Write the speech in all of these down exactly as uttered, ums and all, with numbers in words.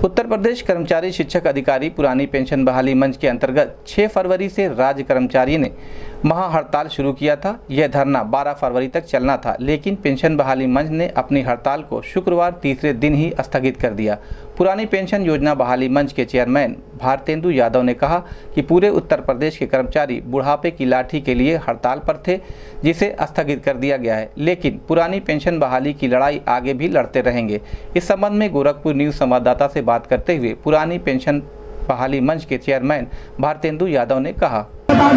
उत्तर प्रदेश कर्मचारी शिक्षक अधिकारी पुरानी पेंशन बहाली मंच के अंतर्गत छह फरवरी से राज्य कर्मचारी ने महाहड़ताल शुरू किया था। यह धरना बारह फरवरी तक चलना था, लेकिन पेंशन बहाली मंच ने अपनी हड़ताल को शुक्रवार तीसरे दिन ही स्थगित कर दिया। पुरानी पेंशन योजना बहाली मंच के चेयरमैन भारतेंदु यादव ने कहा कि पूरे उत्तर प्रदेश के कर्मचारी बुढ़ापे की लाठी के लिए हड़ताल पर थे, जिसे स्थगित कर दिया गया है, लेकिन पुरानी पेंशन बहाली की लड़ाई आगे भी लड़ते रहेंगे। इस संबंध में गोरखपुर न्यूज संवाददाता से बात करते हुए पुरानी पेंशन बहाली मंच के चेयरमैन भारतेंदु यादव ने कहा।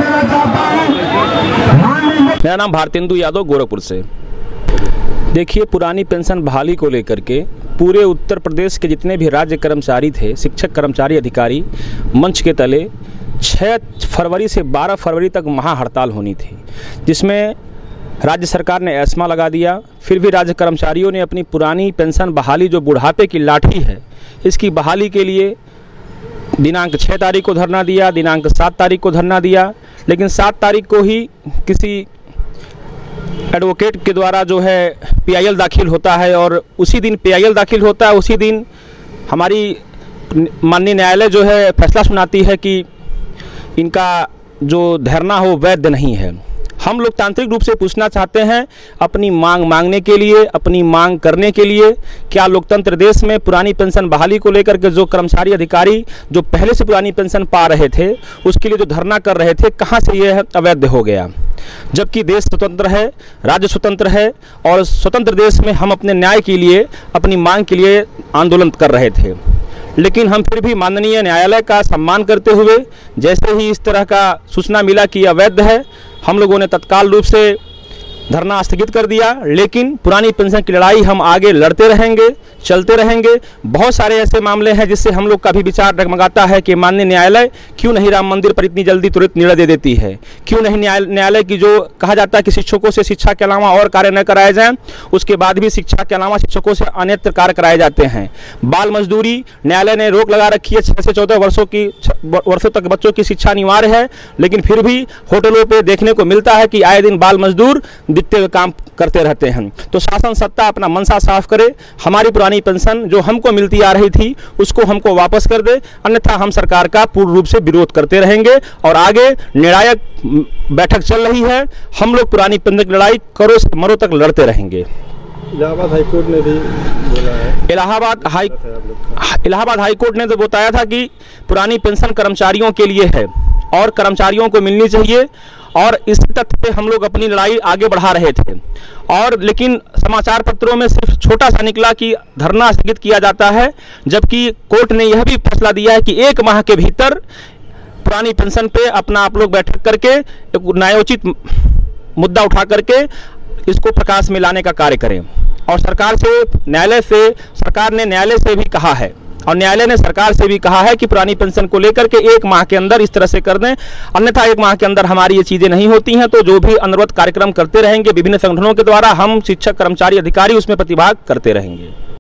मेरा नाम भारतेंदु यादव, गोरखपुर से। देखिए, पुरानी पेंशन बहाली को लेकर के पूरे उत्तर प्रदेश के जितने भी राज्य कर्मचारी थे, शिक्षक कर्मचारी अधिकारी मंच के तले छह फरवरी से बारह फरवरी तक महाहड़ताल होनी थी, जिसमें राज्य सरकार ने एस्मा लगा दिया। फिर भी राज्य कर्मचारियों ने अपनी पुरानी पेंशन बहाली, जो बुढ़ापे की लाठी है, इसकी बहाली के लिए दिनांक छः तारीख को धरना दिया, दिनांक सात तारीख को धरना दिया, लेकिन सात तारीख को ही किसी एडवोकेट के द्वारा जो है पीआईएल दाखिल होता है, और उसी दिन पीआईएल दाखिल होता है, उसी दिन हमारी माननीय न्यायालय जो है फैसला सुनाती है कि इनका जो धरना हो वैध नहीं है। हम लोकतांत्रिक रूप से पूछना चाहते हैं, अपनी मांग मांगने के लिए, अपनी मांग करने के लिए, क्या लोकतंत्र देश में पुरानी पेंशन बहाली को लेकर के जो कर्मचारी अधिकारी जो पहले से पुरानी पेंशन पा रहे थे, उसके लिए जो धरना कर रहे थे, कहां से यह अवैध हो गया? जबकि देश स्वतंत्र है, राज्य स्वतंत्र है, और स्वतंत्र देश में हम अपने न्याय के लिए, अपनी मांग के लिए आंदोलन कर रहे थे। लेकिन हम फिर भी माननीय न्यायालय का सम्मान करते हुए, जैसे ही इस तरह का सूचना मिला कि अवैध है, हम लोगों ने तत्काल रूप से धरना स्थगित कर दिया। लेकिन पुरानी पेंशन की लड़ाई हम आगे लड़ते रहेंगे, चलते रहेंगे। बहुत सारे ऐसे मामले हैं जिससे हम लोग का भी विचार डगमगाता है कि माननीय न्यायालय क्यों नहीं राम मंदिर पर इतनी जल्दी तुरंत निर्णय दे देती है, क्यों नहीं न्यायालय की जो कहा जाता है कि शिक्षकों से शिक्षा के अलावा और कार्य न कराए जाएं, उसके बाद भी शिक्षा के अलावा शिक्षकों से अन्यत्र कार्य कराए जाते हैं। बाल मजदूरी, न्यायालय ने रोक लगा रखी है, छः से चौदह वर्षों की वर्षों तक बच्चों की शिक्षा अनिवार्य है, लेकिन फिर भी होटलों पर देखने को मिलता है कि आए दिन बाल मजदूर दिखते हुए काम करते रहते हैं। तो शासन सत्ता अपना मनसा साफ करे, हमारी पुरानी पेंशन जो हमको मिलती आ रही थी उसको हमको वापस कर दे, अन्यथा हम सरकार का पूर्ण रूप से विरोध करते रहेंगे। और आगे निर्णायक बैठक चल रही है, हम लोग पुरानी पेंशन की लड़ाई करो से मरो तक लड़ते रहेंगे। इलाहाबाद हाईकोर्ट ने भी बोला है इलाहाबाद हाई इलाहाबाद हाईकोर्ट ने तो बताया था कि पुरानी पेंशन कर्मचारियों के लिए है और कर्मचारियों को मिलनी चाहिए, और इस तथ्य पे हम लोग अपनी लड़ाई आगे बढ़ा रहे थे। और लेकिन समाचार पत्रों में सिर्फ छोटा सा निकला कि धरना स्थगित किया जाता है, जबकि कोर्ट ने यह भी फैसला दिया है कि एक माह के भीतर पुरानी पेंशन पे अपना आप लोग बैठक करके एक न्यायोचित मुद्दा उठा करके इसको प्रकाश में लाने का कार्य करें। और सरकार से न्यायालय से सरकार ने न्यायालय से भी कहा है, और न्यायालय ने सरकार से भी कहा है कि पुरानी पेंशन को लेकर के एक माह के अंदर इस तरह से कर दें, अन्यथा एक माह के अंदर हमारी ये चीज़ें नहीं होती हैं तो जो भी अनवरत कार्यक्रम करते रहेंगे विभिन्न संगठनों के द्वारा, हम शिक्षक कर्मचारी अधिकारी उसमें प्रतिभाग करते रहेंगे।